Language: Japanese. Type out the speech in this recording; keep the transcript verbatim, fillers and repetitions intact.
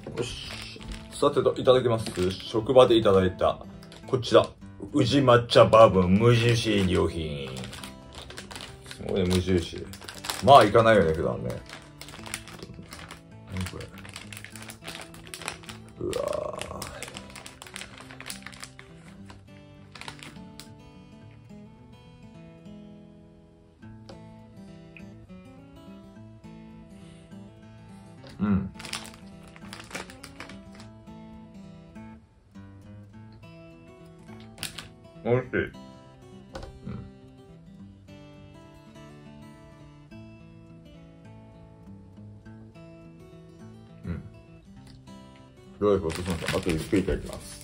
よし。さてと、いただきます。職場でいただいた、こちら。宇治抹茶バーボン無印飲料品。すごいね、無印。まあ、いかないよね、普段ね。何これ。うわー。うん。おいしい。うん。うん。どういうことすみません。あとゆっくりいただきます。